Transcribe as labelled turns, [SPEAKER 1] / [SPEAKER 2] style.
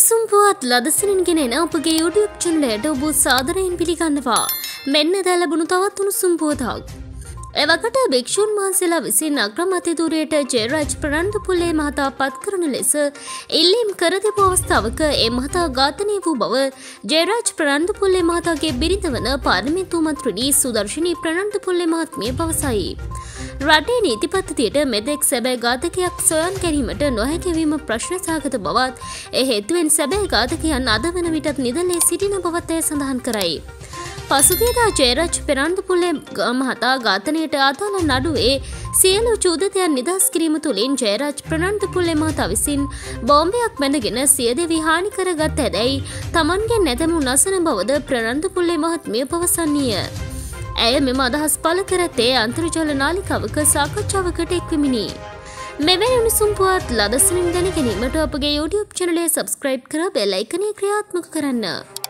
[SPEAKER 1] උණුසුම් පුවත් ලදසනින් ගෙන අපගේ YouTube channel එකට ඔබ සාදරයෙන් පිළිගන්නවා. මෙන්න දැන් ලැබුණු තවත් උණුසුම් පුවතක්. එවකට භික්ෂුන් වහන්සේලා විසින් අග්‍රාමාත්‍යධූරයට ජයරාජ් ප්‍රනන්දුපුල්ලේ මහතා පත් කරන ලෙස ඉල්ලීම් කර තිබූ අවස්ථාවක ඒ මහතා ඝාතනය වූ බව ජයරාජ් ප්‍රනන්දුපුල්ලේ මහතාගේ බිරිඳ වන පාර්ලිමේන්තු මන්ත්‍රී සුදර්ශනී ප්‍රනන්දුපුල්ලේ මහත්මිය පවසයි. රටේ නීති පද්ධතියට මෙතෙක් සැබෑ ඝාතකයක් සොයන් ගැනීමට නොහැකි වීම ප්‍රශ්න සහගත බවත් ඒ හේතුවෙන් සැබෑ ඝාතකයන් අද වන විටත් නිදලේ සිටින බවත් ඇය සඳහන් කරයි. පසුගියදා ජයරාජ් පෙරන්දුපුල්ලේ මහතා ඝාතනයට අදාළ නඩුවේ සියලු චූදිතයන් නිදහස් කිරීම තුළින් ජයරාජ් ප්‍රනන්දුපුල්ලේ මහතා විසින් බෝම්බයක් බැඳගෙන සියදිවි හානි කරගත් හැදැයි තමන්ගෙන් නැතමු නසන බවද ප්‍රනන්දුපුල්ලේ මහත්මිය පවසන්නීය. ඇය මෙම අදහස් පළ කර ඇත්තේ අන්තර්ජාල නාලිකාවක සාකච්ඡාවකට එක්වෙමිනි. මෙවැනි උණුසුම් පුවත් ලදසනින් දැන ගැනීමට අපගේ YouTube channel එක subscribe කර බෙල් අයිකනය ක්‍රියාත්මක කරන්න.